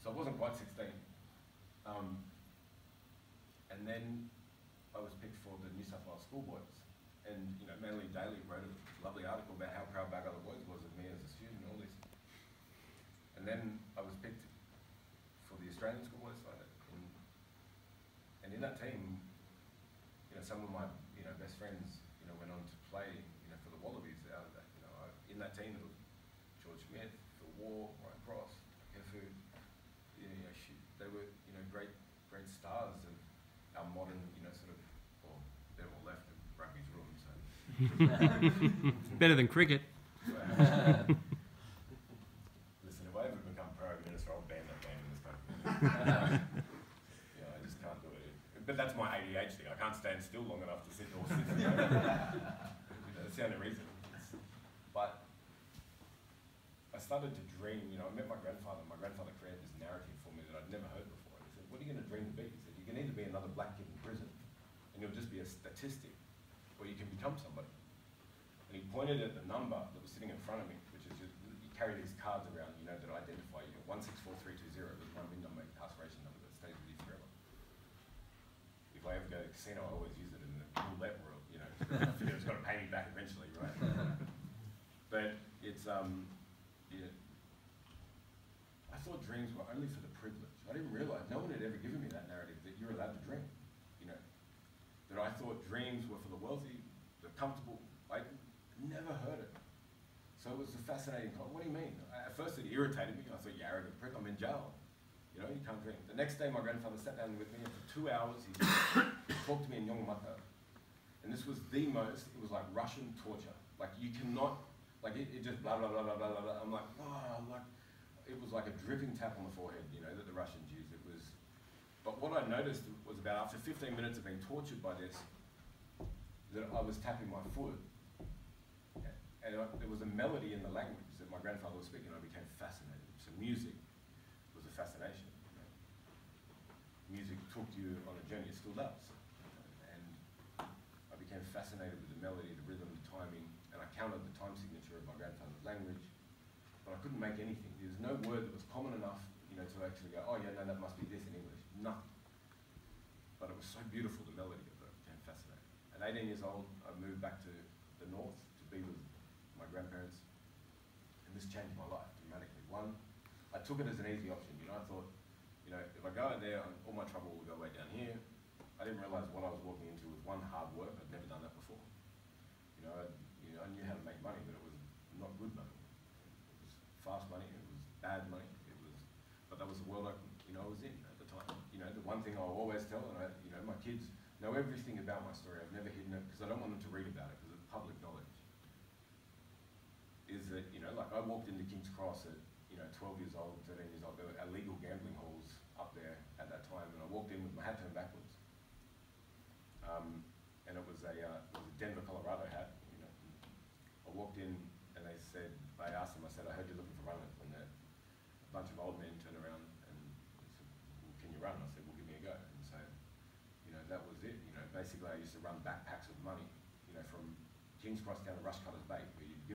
So I wasn't quite 16. And then I was picked for the New South Wales Schoolboys. And Manly Daily wrote a lovely article about how proud Bagala Boys was of me as a student and all this. And then I was picked for the Australian Schoolboys side. And in that team, some of my best friends went on to play for the Wallabies out of that. In that team there was George Smith, Phil Waugh, Ryan Cross, Kefu. They were great stars of our modern sort of, well, they're all left and rugby's ruined, so. Better than cricket. Listen, if I ever become Prime Minister, I'll ban that game in this country. I just can't do it. But that's my ADHD. I can't stand still long enough to sit or sit. That's the only reason. But I started to dream. I met my grandfather. My grandfather created this narrative for me that I'd never heard before. He said, "What are you going to dream to be?" He said, "You can either be another black kid in prison, and you'll just be a statistic, or you can become somebody." And he pointed at the number that was sitting in front of me, which is you carry these cards around, that identify you. 164320 was my win number, incarceration number that stays with you forever. If I ever go to the casino, I always use it in the roulette world. It's got to pay me back eventually, right? But it's I thought dreams were only for the privileged. I didn't realise, no one had ever given me that narrative that you're allowed to dream. That I thought dreams were for the wealthy, the comfortable. I never heard it. So it was a fascinating thought. What do you mean? At first it irritated me. I thought, you arrogant prick, I'm in jail. You can't dream. The next day my grandfather sat down with me and for 2 hours he talked to me in Yongmata. And this was the most, it was like Russian torture. Like you cannot, like it just blah, blah, blah, blah, blah, blah. I'm like, it was like a dripping tap on the forehead, that the Russians used. It was, but what I noticed was about after 15 minutes of being tortured by this, that I was tapping my foot. And there was a melody in the language that my grandfather was speaking, and I became fascinated. So music was a fascination. Music took you on a journey, it still does. And I became fascinated with the melody, the rhythm, the timing, and I counted the time signature of my grandfather's language, but I couldn't make anything. There was no word that was common enough, to actually go, oh yeah, no, that must be this in English. Nothing. But it was so beautiful, the melody of it. I became fascinated. At 18 years old, I moved back to the north to be with my grandparents, and this changed my life dramatically. One, I took it as an easy option. I thought, if I go out there, all my trouble will go way down here. I didn't realise what I was walking into was one, hard work. I'd never done that before. I knew how to make money, but it was not good money. It was fast money. It was bad money. But that was the world I was in at the time. The one thing I'll always tell, and my kids know everything about my story. I've never hidden it because I don't want them to read about it because it's public knowledge. Is that, like I walked into King's Cross at, 12 years old, 13 years old. There were illegal gambling halls up there at that time, and I walked in with my hat turned backwards. And it was a Denver, Colorado hat. I walked in and I asked them, I said, I heard you're looking for runners. And a bunch of old men turned around and they said, well, can you run? I said, well, give me a go. And so, that was it. Basically I used to run backpacks of money, from King's Cross down to Rushcutters Bay.